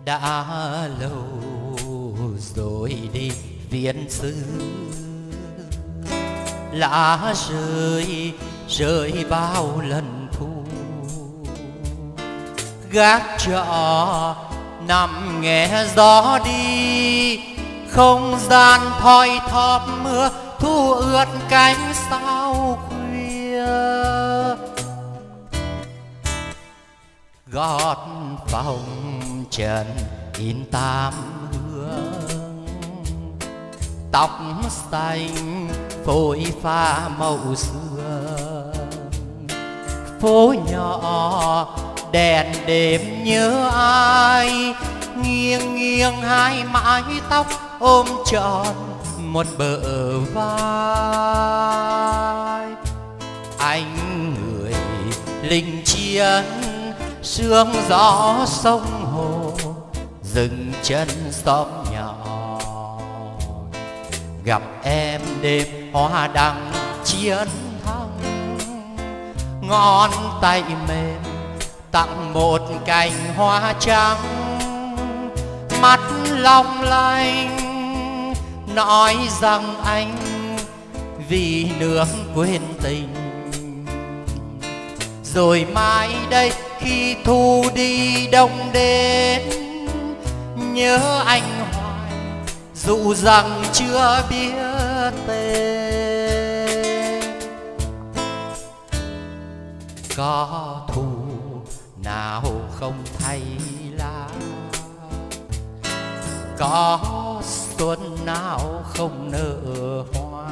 đã lâu rồi đi viễn xứ, lá rơi rơi bao lần thu, gác chợ nằm nghe gió đi, không gian thoi thóp mưa thu ướt cánh sao khuya. Gót phòng trần in tám hương, tóc xanh phôi pha màu xưa, phố nhỏ đèn đêm nhớ ai, nghiêng nghiêng hai mái tóc ôm trọn một bờ vai. Anh người lính chiến sương gió sông hồ, dừng chân xóm nhỏ gặp em đêm hoa đăng chiến thắng. Ngón tay mềm tặng một cành hoa trắng, mắt long lanh nói rằng anh vì nước quên tình. Rồi mai đây khi thu đi đông đến, nhớ anh hoài dù rằng chưa biết tên. Có thù nào không thay lá, có xuân nào không nở hoa,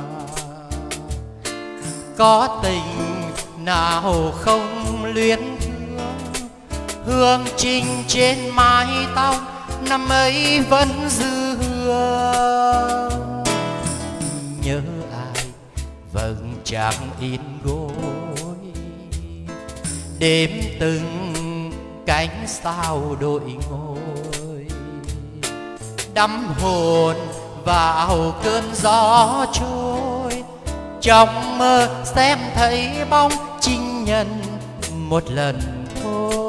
có tình nào không luyến thương. Hương trinh trên mái tóc năm ấy vẫn dư hương. Nhớ ai vầng trăng in gối, đêm từng cánh sao đội ngôi, đắm hồn vào cơn gió trôi. Trong mơ xem thấy bóng chinh nhân một lần thôi.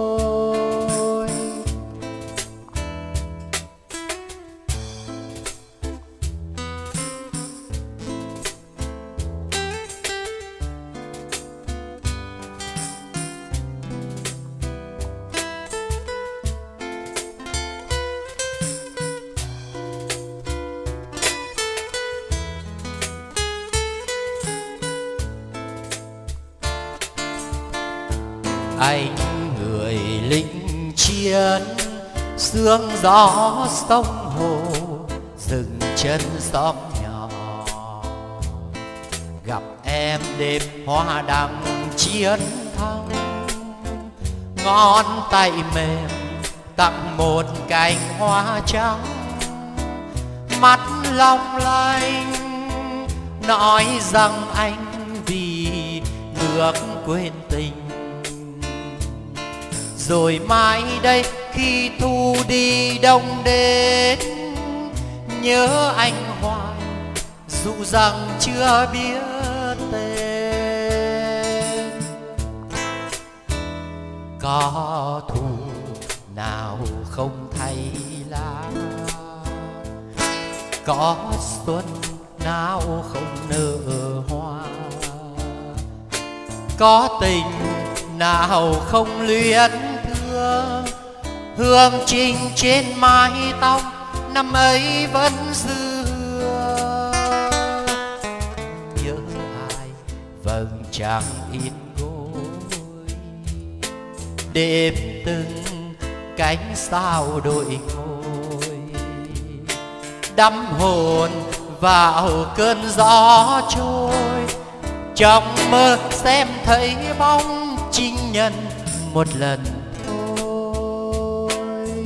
Anh người lính chiến sương gió sông hồ, dừng chân xóm nhỏ gặp em đêm hoa đăng chiến thắng. Ngón tay mềm tặng một cành hoa trắng, mắt long lanh nói rằng anh vì nước quên tình. Rồi mai đây khi thu đi đông đến, nhớ anh hoài dù rằng chưa biết tên. Có thù nào không thay lá, có xuân nào không nở hoa, có tình nào không luyến thương. Hương trinh trên mái tóc năm ấy vẫn dư hương. Nhớ ai vầng trăng in gối, đêm từng cánh sao đội ngôi, đắm hồn vào cơn gió trôi. Trong mơ xem thấy bóng chinh nhân một lần thôi.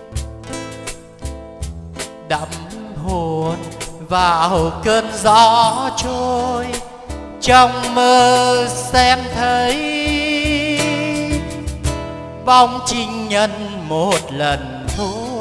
Đắm hồn vào cơn gió trôi, trong mơ xem thấy bóng chinh nhân một lần thôi.